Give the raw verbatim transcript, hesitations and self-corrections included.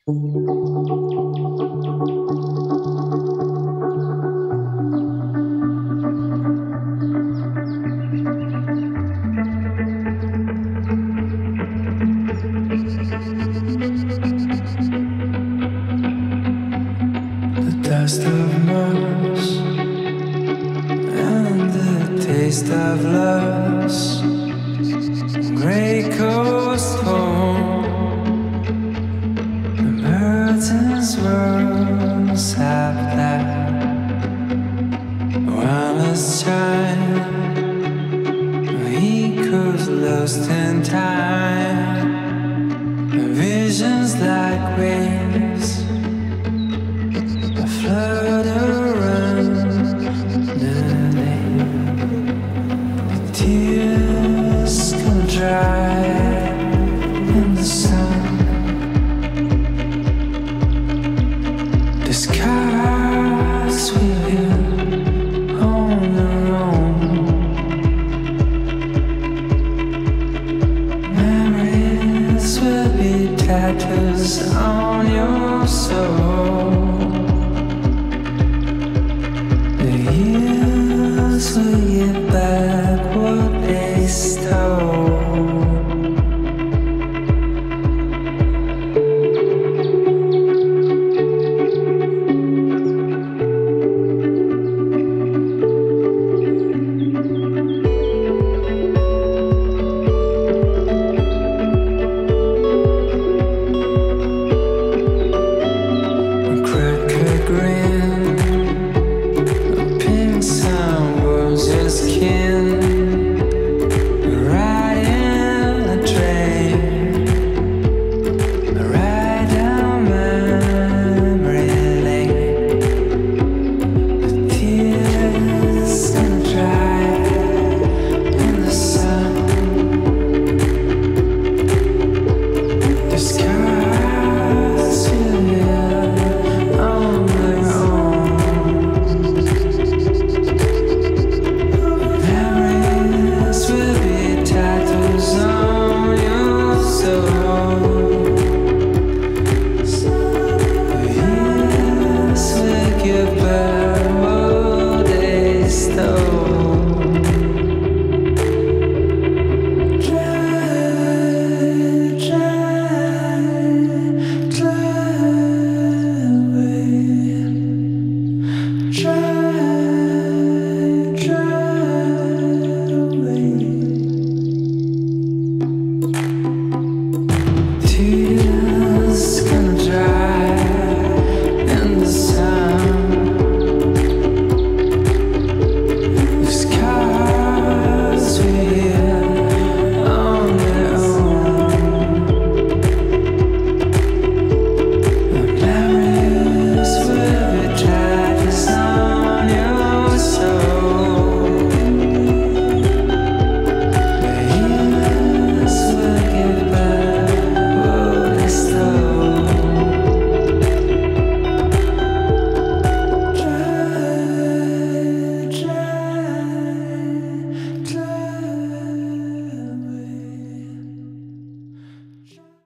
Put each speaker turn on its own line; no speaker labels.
Dust of Mars and the taste of loss, gray coast home, the curtains were sap that wireless chime, he could lost in time, visions like waves float around the lake. The tears come dry in the sun. The skies will heal on their own. Memories will be tattoos on your soul. Years will get back.